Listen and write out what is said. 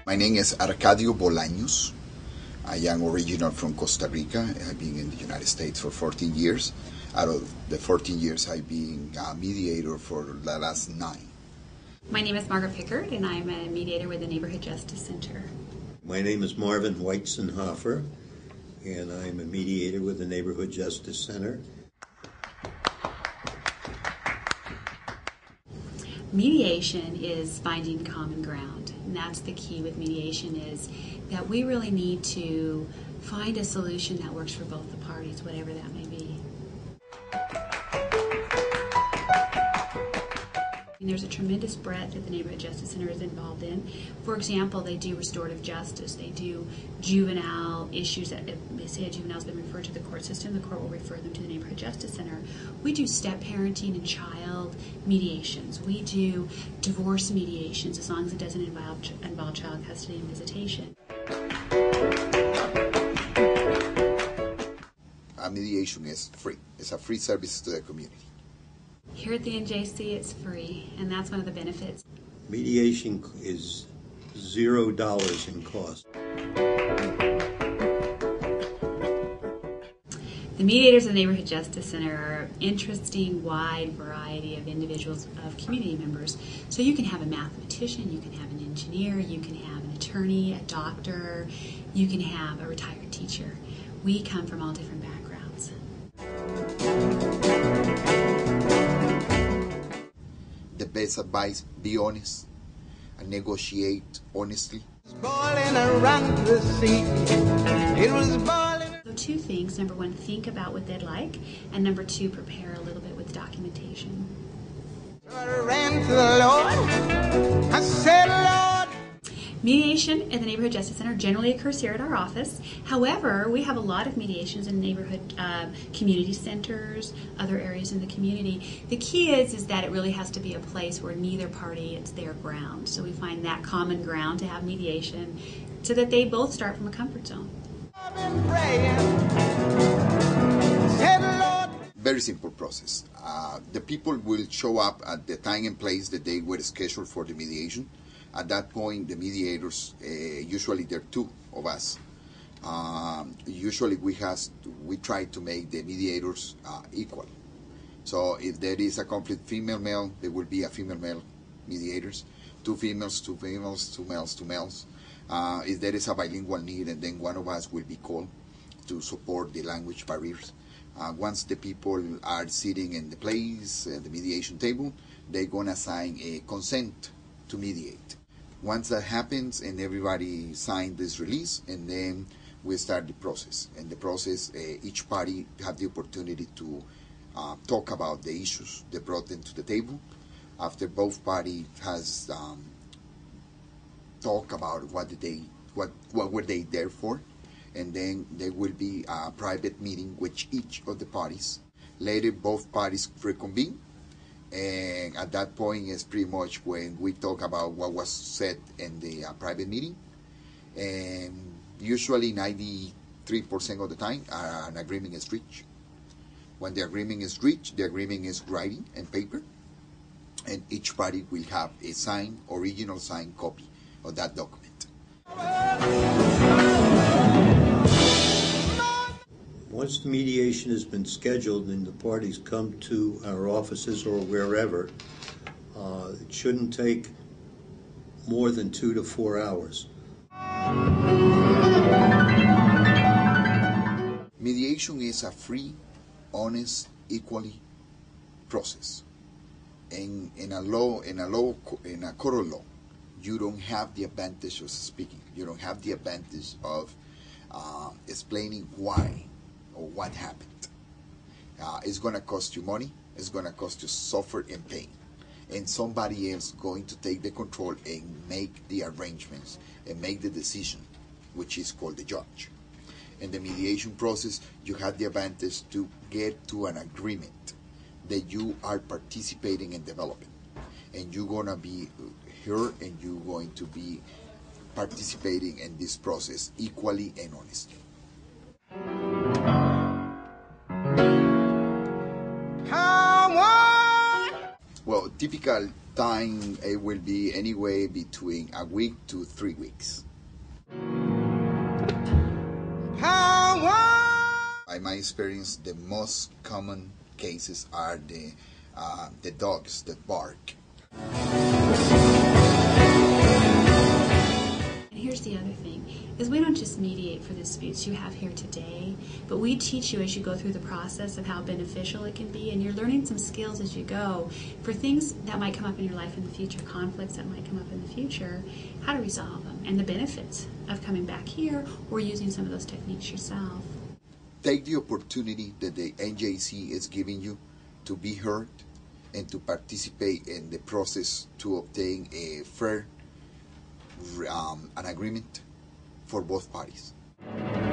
My name is Arcadio Bolaños. I am original from Costa Rica. I've been in the United States for 14 years. Out of the 14 years, I've been a mediator for the last 9. My name is Margaret Pickard, and I'm a mediator with the Neighborhood Justice Center. My name is Marvin Weizenhofer, and I'm a mediator with the Neighborhood Justice Center. Mediation is finding common ground, and that's the key with mediation, is that we really need to find a solution that works for both the parties, whatever that may be. And there's a tremendous breadth that the Neighborhood Justice Center is involved in. For example, they do restorative justice. They do juvenile issues. That if they say a juvenile's been referred to the court system, the court will refer them to the Neighborhood Justice Center. We do step parenting and child mediations. We do divorce mediations, as long as it doesn't involve child custody and visitation. Mediation is free. It's a free service to the community. Here at the NJC, it's free, and that's one of the benefits. Mediation is $0 in cost. The mediators of the Neighborhood Justice Center are an interesting, wide variety of individuals, of community members. So you can have a mathematician, you can have an engineer, you can have an attorney, a doctor, you can have a retired teacher. We come from all different backgrounds. The best advice: be honest and negotiate honestly. So 2 things. Number 1, think about what they'd like, and number 2, prepare a little bit with documentation. Mediation at the Neighborhood Justice Center generally occurs here at our office. However, we have a lot of mediations in neighborhood community centers, other areas in the community. The key is that it really has to be a place where neither party, it's their ground. So we find that common ground to have mediation so that they both start from a comfort zone. Very simple process. The people will show up at the time and place that they were scheduled for the mediation. At that point, the mediators, usually there are 2 of us. Usually we try to make the mediators equal. So if there is a complete female-male, there will be a female-male mediators. 2 females, 2 females, 2 males, 2 males. If there is a bilingual need, and then one of us will be called to support the language barriers. Once the people are sitting in the place at the mediation table, they're going to sign a consent to mediate. Once that happens and everybody signed this release, and then we start the process. And the process, each party have the opportunity to talk about the issues they brought them to the table. After both parties has talk about what were they there for, and then there will be a private meeting with each of the parties. Later, both parties reconvene. And at that point is pretty much when we talk about what was said in the private meeting. And usually 93% of the time an agreement is reached. When the agreement is reached, the agreement is writing and paper. And each party will have a original signed copy of that document. Once the mediation has been scheduled and the parties come to our offices or wherever, it shouldn't take more than 2 to 4 hours. Mediation is a free, honest, equally process. In a court of law, you don't have the advantage of speaking. You don't have the advantage of explaining why or what happened. It's going to cost you money. It's going to cost you suffer and pain. And somebody else going to take the control and make the arrangements and make the decision, which is called the judge. In the mediation process, you have the advantage to get to an agreement that you are participating in developing. And you're going to be here, and you're going to be participating in this process equally and honestly. Well, typical time it will be anywhere between a week to 3 weeks. By my experience, the most common cases are the dogs that bark. And here's the other thing, is we don't just mediate for the disputes you have here today, but we teach you as you go through the process of how beneficial it can be, and you're learning some skills as you go for things that might come up in your life in the future, conflicts that might come up in the future, how to resolve them, and the benefits of coming back here or using some of those techniques yourself. Take the opportunity that the NJC is giving you to be heard and to participate in the process to obtain a fair an agreement for both parties.